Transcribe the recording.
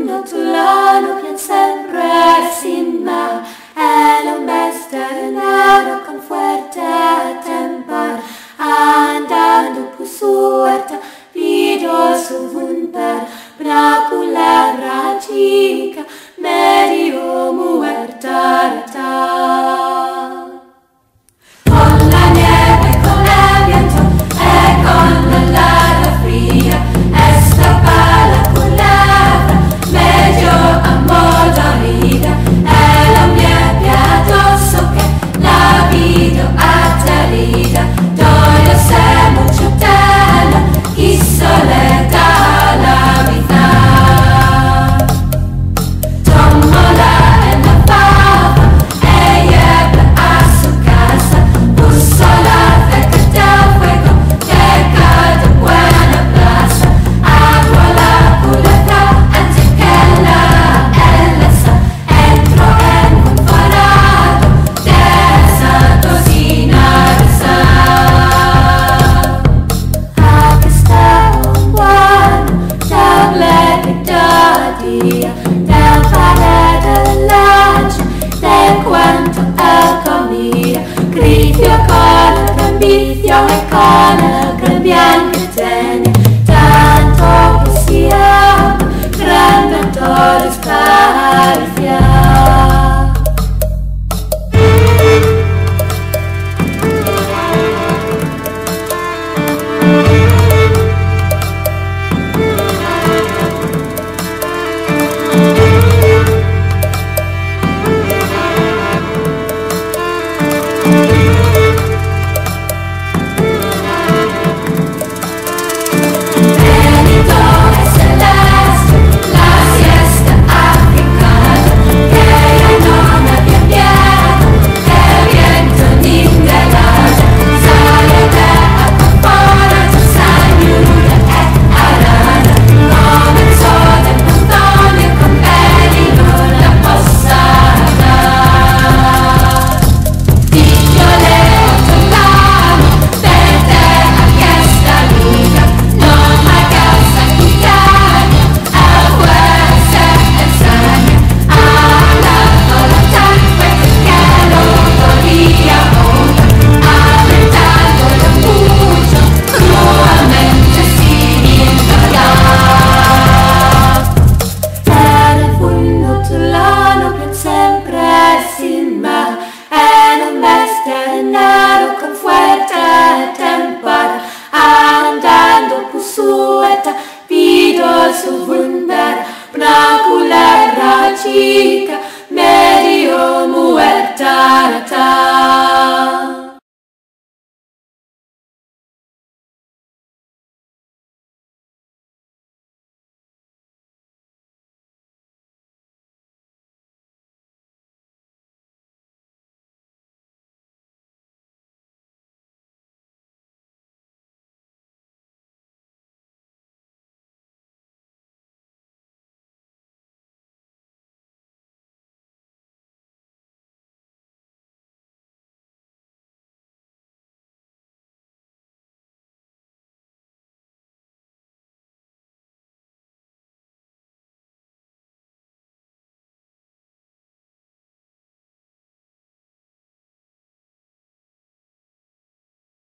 fondo tulano pian sempre sin mar. Era un besternero con fuerte temper, andando por suerte, vido su vunper, bracula rachica, medio muerta. Con la nieve, con el viento e con l'aria fría, esta bella culebra medio ammodorida, è la mia piadoso che la vida atterrida, dove sei mucho bella, y soledad la vida. Tómala en la fava, ella va a su casa, puso la cerca del fuego, cerca de buena plaza, agua la culebra antes que la elesa, entró en un parado de esa cocina de sal. Aquí está un buon tablete de día, del padre del lancio, del cuento e comida, grigio con el gran vicio e con el gran bien que tiene, tanto que si ama, gran mentores parecía. Su wunderbar, una culebra chica.